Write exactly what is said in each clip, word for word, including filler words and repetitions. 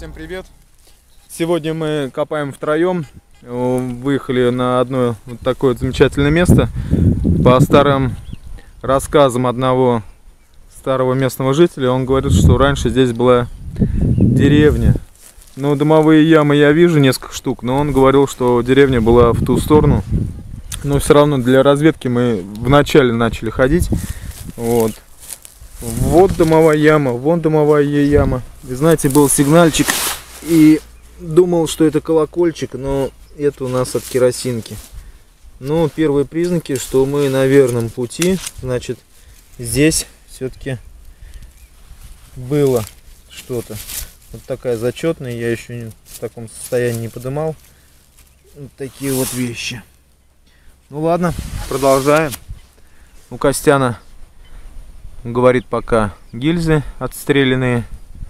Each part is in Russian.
Всем привет! Сегодня мы копаем втроем. Выехали на одно вот такое вот замечательное место. По старым рассказам одного старого местного жителя, он говорит, что раньше здесь была деревня. Ну, дымовые ямы я вижу несколько штук, но он говорил, что деревня была в ту сторону. Но все равно для разведки мы вначале начали ходить. Вот. Вот дымовая яма, вон дымовая яма. И знаете, был сигнальчик, и думал, что это колокольчик, но это у нас от керосинки. Но первые признаки, что мы на верном пути. Значит, здесь все-таки было что-то. Вот такая зачетная, я еще в таком состоянии не подымал. Вот такие вот вещи. Ну ладно, продолжаем. У Костяна, говорит, пока гильзы отстрелянные.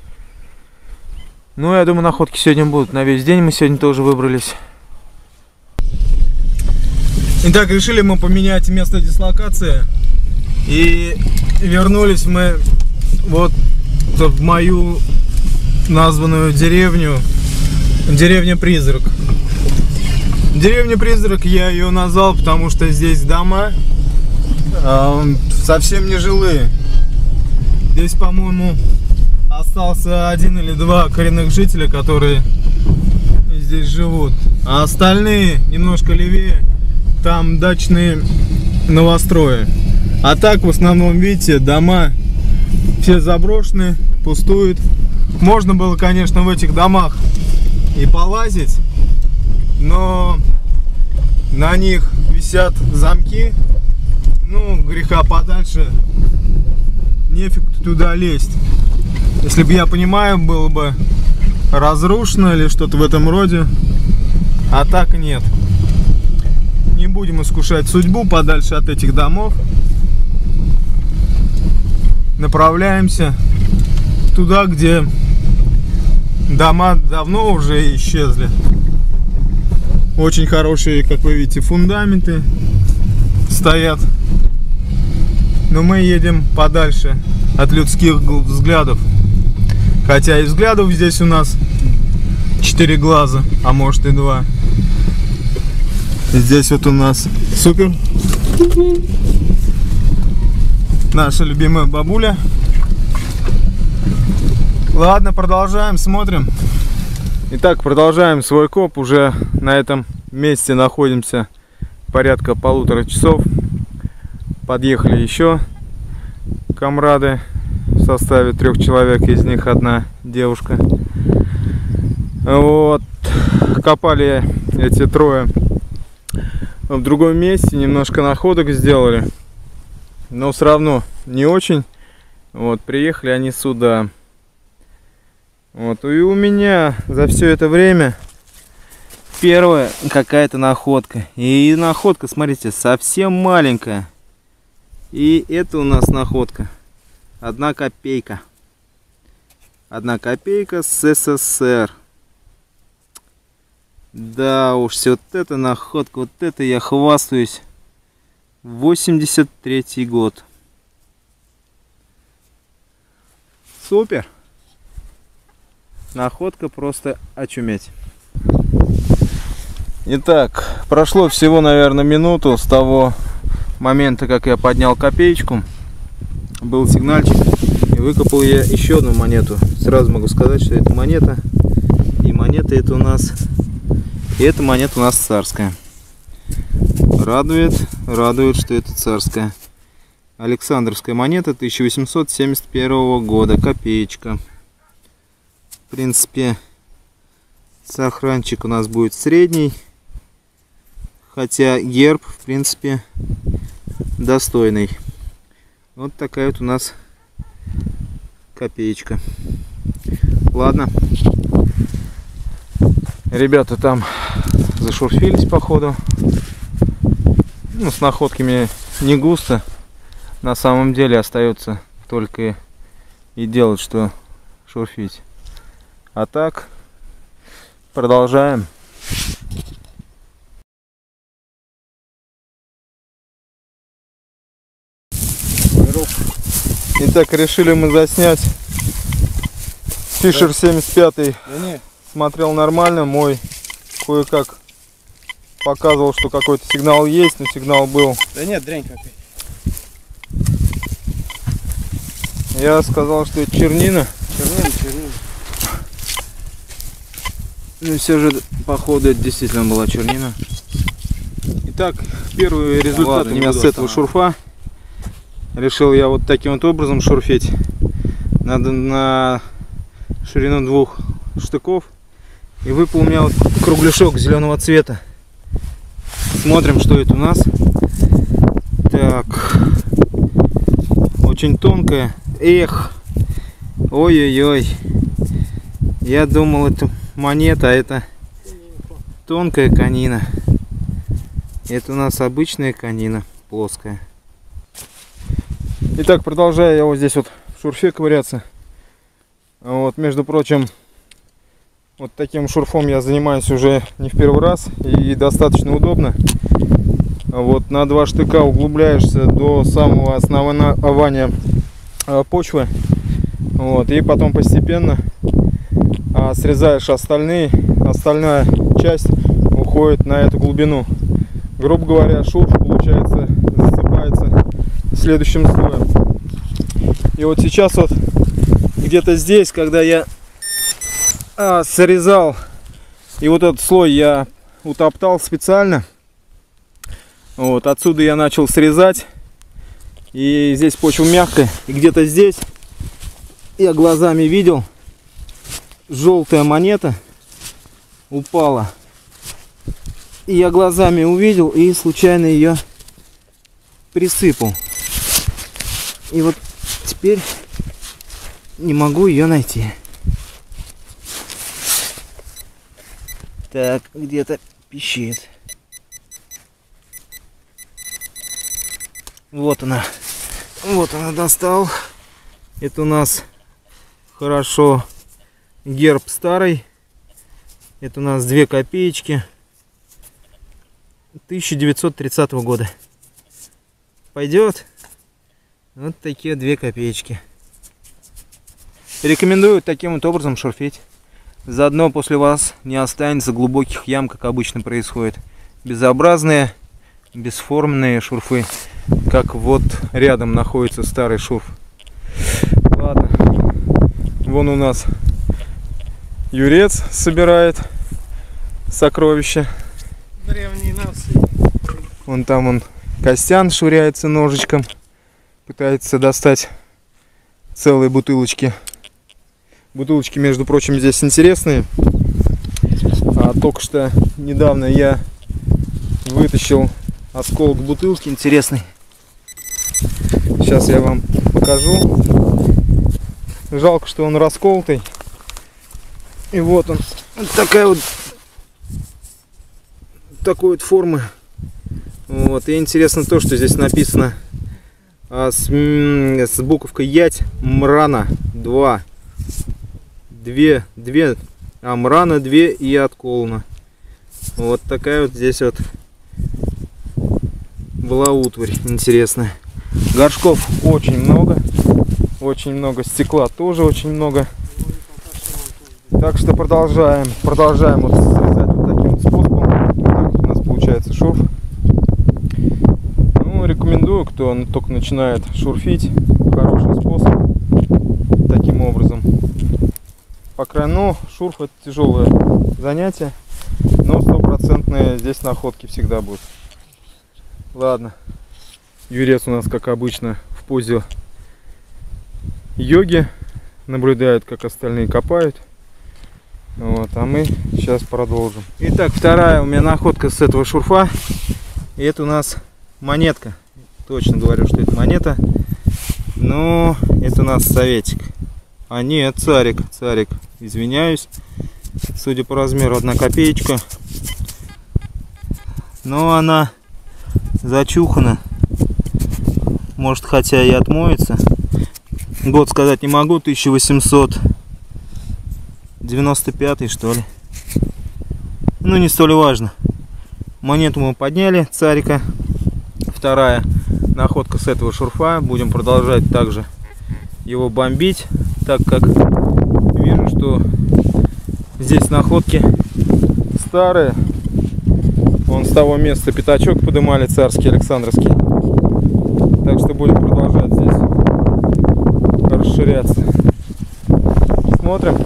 Ну, я думаю, находки сегодня будут на весь день. Мы сегодня тоже выбрались. Итак, решили мы поменять место дислокации. И вернулись мы вот в мою названную деревню. Деревня-призрак. Деревня-призрак я ее назвал, потому что здесь дома э, совсем не жилые. Здесь, по-моему, остался один или два коренных жителя, которые здесь живут. А остальные немножко левее, там дачные новострои. А так, в основном, видите, дома все заброшены, пустуют. Можно было, конечно, в этих домах и полазить, но на них висят замки. Ну, греха подальше, нефиг туда лезть. Если бы, я понимаю, было бы разрушено или что-то в этом роде. А так нет. Не будем искушать судьбу подальше от этих домов. Направляемся туда, где дома давно уже исчезли. Очень хорошие, как вы видите, фундаменты стоят. Но мы едем подальше от людских взглядов. Хотя и взглядов здесь у нас четыре глаза, а может и два. Здесь вот у нас супер. Наша любимая бабуля. Ладно, продолжаем, смотрим. Итак, продолжаем свой коп. Уже на этом месте находимся порядка полутора часов. Подъехали еще комрады в составе трех человек, из них одна девушка. Вот. Копали эти трое в другом месте, немножко находок сделали, но все равно не очень. Вот, приехали они сюда. Вот, и у меня за все это время первая какая-то находка. И находка, смотрите, совсем маленькая. И это у нас находка. Одна копейка. Одна копейка с СССР. Да уж, вот эта находка, вот это я хвастаюсь. восемьдесят третий год. Супер. Находка просто очуметь. Итак, прошло всего, наверное, минуту с того момента, как я поднял копеечку. Был сигнальчик, и выкопал я еще одну монету. Сразу могу сказать, что это монета. И монета это у нас... И эта монета у нас царская. Радует, радует, что это царская. Александровская монета тысяча восемьсот семьдесят первого года. Копеечка. В принципе, сохранчик у нас будет средний. Хотя герб, в принципе, достойный. Вот такая вот у нас копеечка. Ладно. Ребята там зашурфились, походу. Ну, с находками не густо. На самом деле остается только и делать, что шурфить. А так, продолжаем. Итак, решили мы заснять Фишер семьдесят пятый Да не. смотрел нормально, мой кое-как показывал, что какой-то сигнал есть, но сигнал был. Да нет, дрянь какая. Я сказал, что это чернина. Чернина, чернина. Ну все же, походу, это действительно была чернина. Итак, первый результат у меня с этого шурфа. Решил я вот таким вот образом шурфить. Надо на ширину двух штыков. И выпал у меня вот кругляшок зеленого цвета. Смотрим, что это у нас. Так. Очень тонкая. Эх. Ой-ой-ой. Я думал, это монета, а это тонкая конина. Это у нас обычная конина, плоская. Итак, продолжаю я вот здесь вот в шурфе ковыряться. Вот, между прочим, вот таким шурфом я занимаюсь уже не в первый раз и достаточно удобно. Вот на два штыка углубляешься до самого основания почвы. Вот, и потом постепенно а, срезаешь остальные, остальная часть уходит на эту глубину. Грубо говоря, шурф получается засыпается следующим слоем. И вот сейчас вот где-то здесь, когда я а, срезал, и вот этот слой я утоптал специально, вот отсюда я начал срезать, и здесь почва мягкая, и где-то здесь я глазами видел, желтая монета упала. И я глазами увидел и случайно ее присыпал. И вот теперь не могу ее найти. Так, где-то пищит. Вот она. Вот она, достал. Это у нас хорошо герб старый. Это у нас две копеечки. тысяча девятьсот тридцатого года. Пойдет. Вот такие две копеечки. Рекомендую таким вот образом шурфить. Заодно после вас не останется глубоких ям, как обычно происходит. Безобразные, бесформенные шурфы. Как вот рядом находится старый шурф. Ладно. Вон у нас Юрец собирает сокровища. Древние нации. Вон там он, Костян, швыряется ножичком. Пытается достать целые бутылочки. Бутылочки, между прочим, здесь интересные. А только что недавно я вытащил осколок бутылки интересный. Сейчас я вам покажу. Жалко, что он расколотый. И вот он. Вот такая вот такой вот формы. Вот. И интересно то, что здесь написано а, с, с буковкой Ять Мрана два. Две, две, а Мрана две и отколона. Вот такая вот здесь вот была утварь интересная. Горшков очень много. Очень много стекла тоже очень много. Так что продолжаем. Продолжаем вот срезать вот таким вот способом. Вот у нас получается шурф. Ну, рекомендую, кто только начинает шурфить. Хороший способ. Таким образом. По крайней мере, ну, шурф это тяжелое занятие. Но стопроцентные здесь находки всегда будут. Ладно. Юрец у нас, как обычно, в позе йоги. Наблюдает, как остальные копают. Вот, а мы сейчас продолжим. Итак, вторая у меня находка с этого шурфа. И это у нас монетка. Точно говорю, что это монета. Но это у нас советик. А нет, царик. Царик. Извиняюсь. Судя по размеру, одна копеечка. Но она зачухана. Может, хотя и отмоется. Год сказать не могу. тысяча восемьсот девяносто пятый, что ли. Ну, не столь важно. Монету мы подняли, царика. Вторая находка с этого шурфа. Будем продолжать также его бомбить, так как вижу, что здесь находки старые. Вон с того места пятачок подымали, царский, Александровский. Так что будем продолжать здесь расширяться. Смотрим.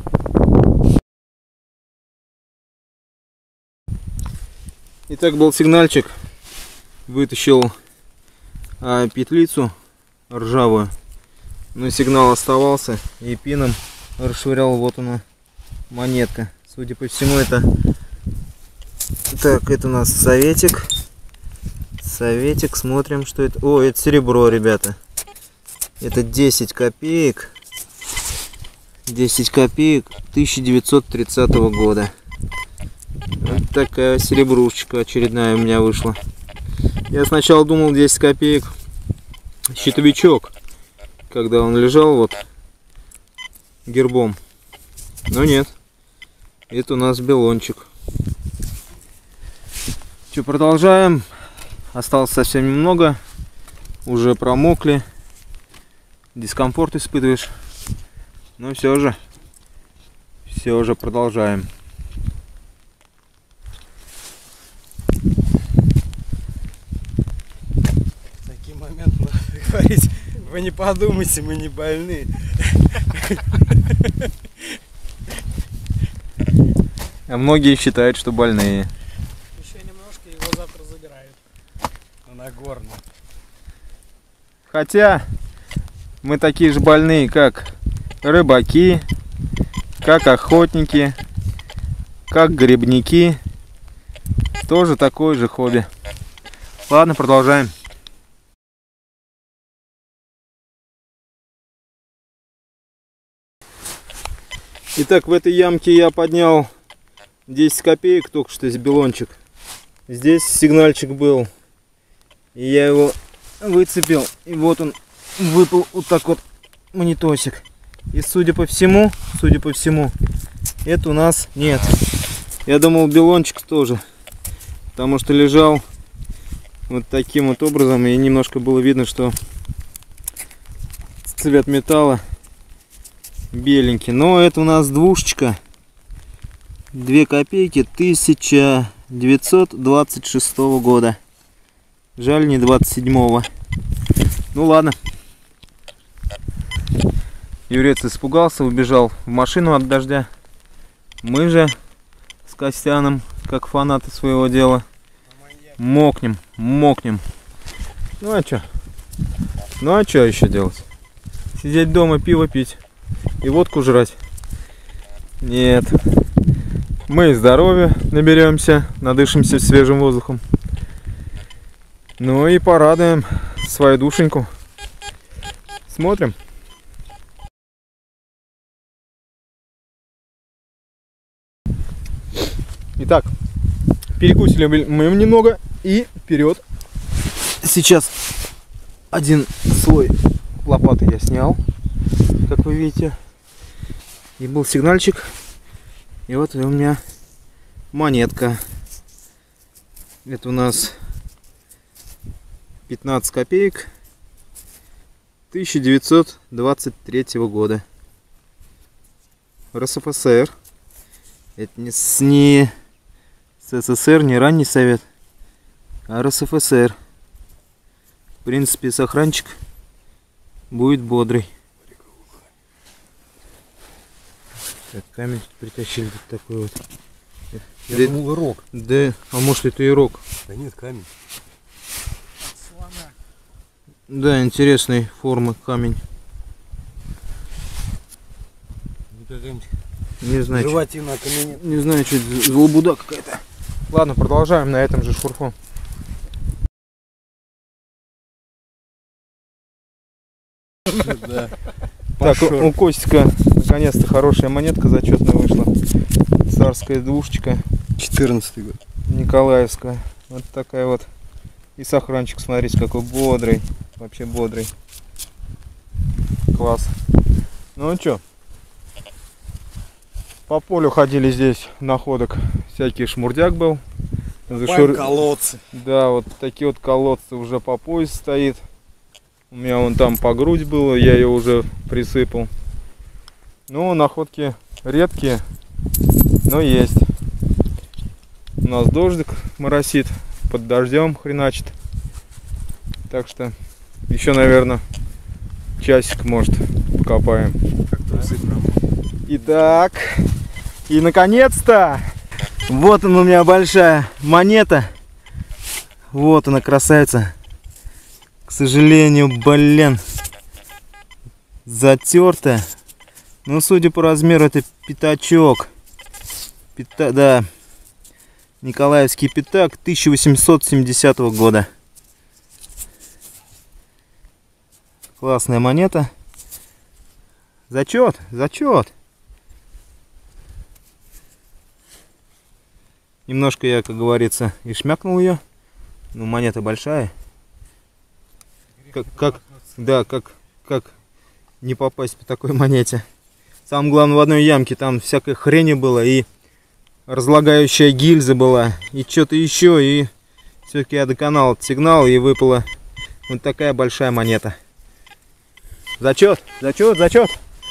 Итак, был сигнальчик. Вытащил а, петлицу ржавую. Но сигнал оставался. И пином расшвырял. Вот она, монетка. Судя по всему, это... Так, это у нас советик. Советик, смотрим, что это. О, это серебро, ребята. Это десять копеек. десять копеек тысяча девятьсот тридцатого года. Вот такая серебрушечка очередная у меня вышла. Я сначала думал десять копеек щитовичок, когда он лежал вот гербом. Но нет. Это у нас белончик. Что, продолжаем. Осталось совсем немного. Уже промокли. Дискомфорт испытываешь. Но все же. Все же продолжаем. В такие моменты надо говорить: вы не подумайте, мы не больны. А многие считают, что больные. Еще немножко, его завтра забирают. На Нагорную. Хотя мы такие же больные, как рыбаки, как охотники, как грибники. Тоже такое же хобби. Ладно, продолжаем. Итак, в этой ямке я поднял десять копеек, только что, здесь белончик. Здесь сигнальчик был. И я его выцепил. И вот он выпал, вот так вот, монетосик. И судя по всему, судя по всему, это у нас нет. Я думал, белончик тоже. Потому что лежал вот таким вот образом. И немножко было видно, что цвет металла беленький. Но это у нас двушечка. две копейки тысяча девятьсот двадцать шестого года. Жаль, не двадцать седьмого. Ну ладно. Юрец испугался, убежал в машину от дождя. Мы же с Костяном, как фанаты своего дела, мокнем, мокнем. Ну а чё? Ну а чё еще делать? Сидеть дома, пиво пить и водку жрать? Нет. Мы здоровья наберемся, надышимся свежим воздухом. Ну и порадуем свою душеньку. Смотрим. Итак, перекусили мы немного и вперед. Сейчас один слой лопаты я снял, как вы видите. И был сигнальчик. И вот у меня монетка. Это у нас пятнадцать копеек тысяча девятьсот двадцать третьего года. РСФСР. Это не, с, не СССР, не ранний совет, а РСФСР. В принципе, сохранчик будет бодрый. Так, камень притащили тут такой вот. Я да, думал, рог. Да, а может это и рог? Да нет, камень. Слона. Да, интересной формы камень. Не знаю, Животина окаменела. не знаю, что это за лабуда какая-то. Ладно, продолжаем на этом же шурфу. Да. Так, у, у Костика наконец-то хорошая монетка зачетная вышла. Царская двушечка. четырнадцатый год. Николаевская. Вот такая вот. И сохранчик, смотрите, какой бодрый. Вообще бодрый. Класс. Ну что? По полю ходили здесь находок. Всякий шмурдяк был. Зашур... колодцы. Да, вот такие вот колодцы уже по пояс стоит. У меня вон там по грудь было, я ее уже присыпал. Ну, находки редкие, но есть. У нас дождик моросит, под дождем хреначит. Так что еще, наверное, часик, может, покопаем. Итак, и наконец-то, вот она у меня большая монета. Вот она, красавица. К сожалению, блин, затертая. Ну, судя по размеру, это пятачок. Пята... Да, Николаевский пятак тысяча восемьсот семидесятого года. Классная монета. Зачет, зачет. Немножко я, как говорится, и шмякнул ее. Ну, монета большая. Как, как, да, как, как не попасть по такой монете. Самое главное, в одной ямке там всякой хрени было, и разлагающая гильза была, и что-то еще, и все-таки я доконал этот сигнал, и выпала вот такая большая монета. Зачет, зачет, зачет.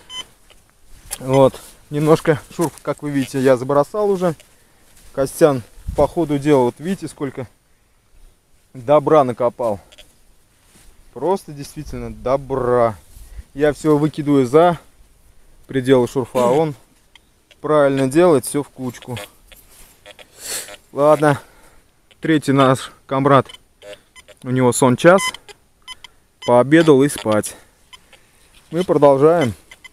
Вот, немножко шурф, как вы видите, я забросал уже. Костян по ходу дела, вот видите, сколько добра накопал. Просто действительно добра. Я все выкидываю за пределы шурфа, а он правильно делает все в кучку. Ладно, третий наш комрад, у него сон час, пообедал и спать. Мы продолжаем.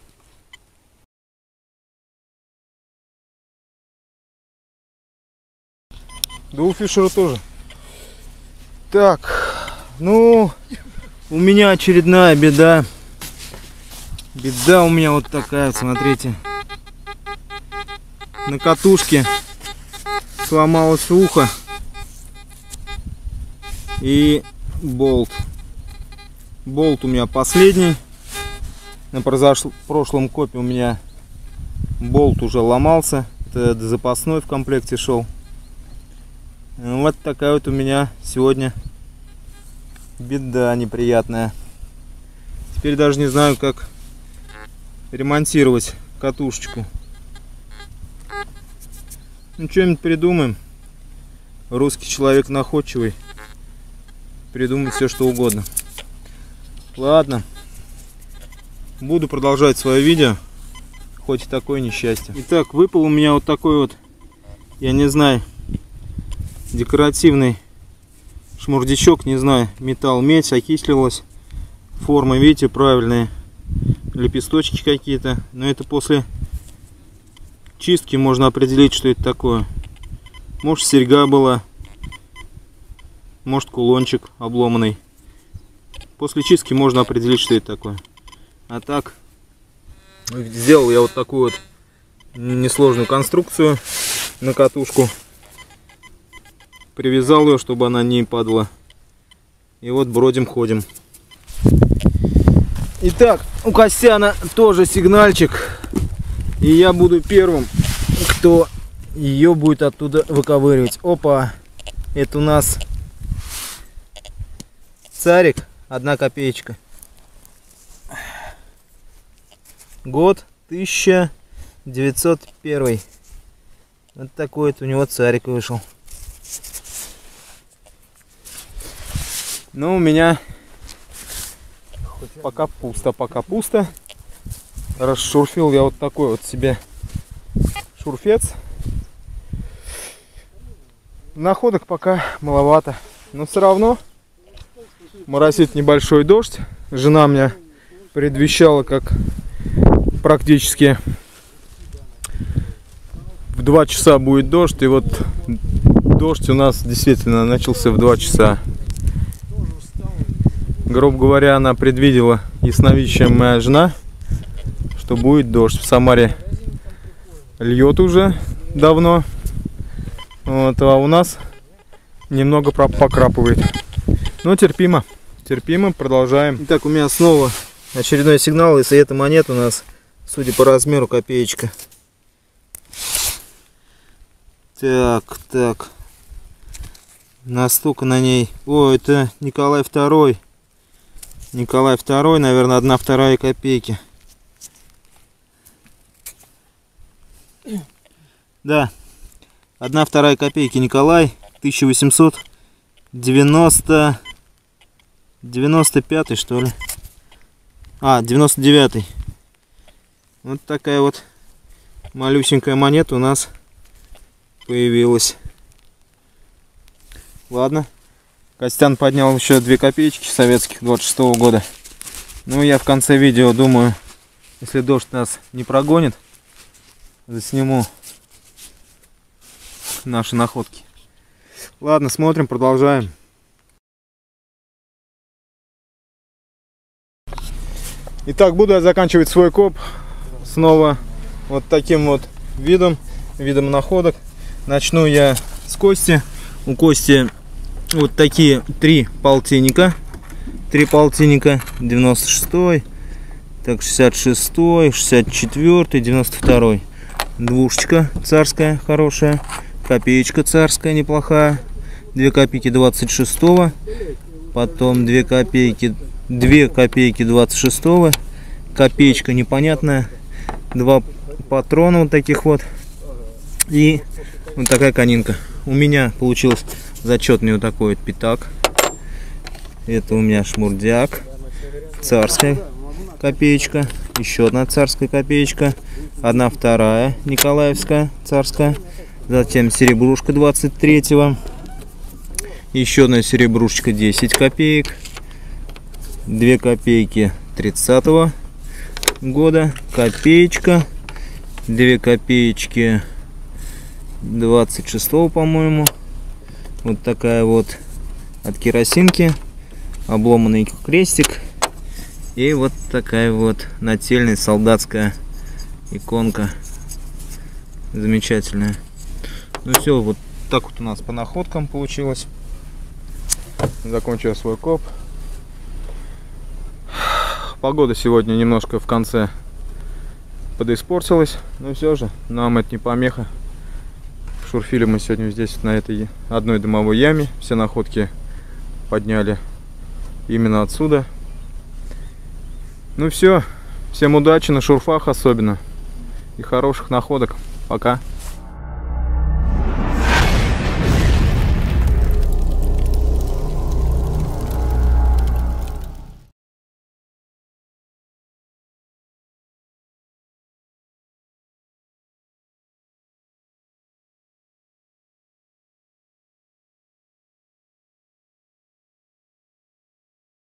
Да у Фишера тоже. Так, ну, у меня очередная беда. Беда у меня вот такая, смотрите. На катушке сломалось ухо и болт. Болт у меня последний. На прошлом копе у меня болт уже ломался. Это запасной в комплекте шел. Вот такая вот у меня сегодня беда неприятная. Теперь даже не знаю, как ремонтировать катушечку. Ну, что-нибудь придумаем. Русский человек находчивый. Придумать все, что угодно. Ладно. Буду продолжать свое видео. Хоть и такое несчастье. Итак, выпал у меня вот такой вот, я не знаю, декоративный шмурдячок, не знаю, металл, медь окислилась. Формы, видите, правильные. Лепесточки какие-то. Но это после чистки можно определить, что это такое. Может, серьга была. Может, кулончик обломанный. После чистки можно определить, что это такое. А так, сделал я вот такую вот несложную конструкцию на катушку. Привязал ее, чтобы она не падала. И вот бродим, ходим. Итак, у Костяна тоже сигнальчик. И я буду первым, кто ее будет оттуда выковыривать. Опа! Это у нас царик, одна копеечка. Год тысяча девятьсот первый. Вот такой вот у него царик вышел. Ну, у меня пока пусто, пока пусто. Расшурфил я вот такой вот себе шурфец. Находок пока маловато, но все равно моросит небольшой дождь. Жена меня предвещала, как практически в два часа будет дождь. И вот дождь у нас действительно начался в два часа. Грубо говоря, она предвидела, ясновидящая моя жена, что будет дождь. В Самаре льет уже давно, вот, а у нас немного покрапывает. Но терпимо, терпимо, продолжаем. Итак, у меня снова очередной сигнал, если эта монета у нас, судя по размеру, копеечка. Так, так. Настолько на ней. О, это Николай второй. Николай второй, наверное, одна вторая копейки. Да, одна вторая копейки Николай, тысяча восемьсот девяносто пятый, что ли. А, девяносто девятый. Вот такая вот малюсенькая монета у нас появилась. Ладно. Костян поднял еще две копеечки советских двадцать шестого года. Ну, я в конце видео, думаю, если дождь нас не прогонит, засниму наши находки. Ладно, смотрим, продолжаем. Итак, буду я заканчивать свой коп снова вот таким вот видом, видом находок. Начну я с Кости. У Кости вот такие три полтинника. Три полтинника. девяносто шестой, так, шестьдесят шестой, шестьдесят четвёртый, девяносто второй. Двушечка царская, хорошая. Копеечка царская, неплохая. две копейки двадцать шестого. Потом две копейки, две копейки двадцать шестого. Копеечка непонятная. Два патрона вот таких вот. И вот такая конинка. У меня получился зачетный вот такой вот пятак. Это у меня шмурдяк. Царская копеечка. Еще одна царская копеечка. Одна вторая николаевская царская. Затем серебрушка двадцать третьего. Еще одна серебрушечка десять копеек. две копейки тридцатого года. Копеечка. две копеечки двадцать шестого, по-моему. Вот такая вот от керосинки. Обломанный крестик. И вот такая вот нательная солдатская иконка. Замечательная. Ну все, вот так вот у нас по находкам получилось. Закончил свой коп. Погода сегодня немножко в конце подиспортилась. Но все же, нам это не помеха. Шурфили мы сегодня здесь, на этой одной дымовой яме. Все находки подняли именно отсюда. Ну все, всем удачи на шурфах особенно. И хороших находок. Пока.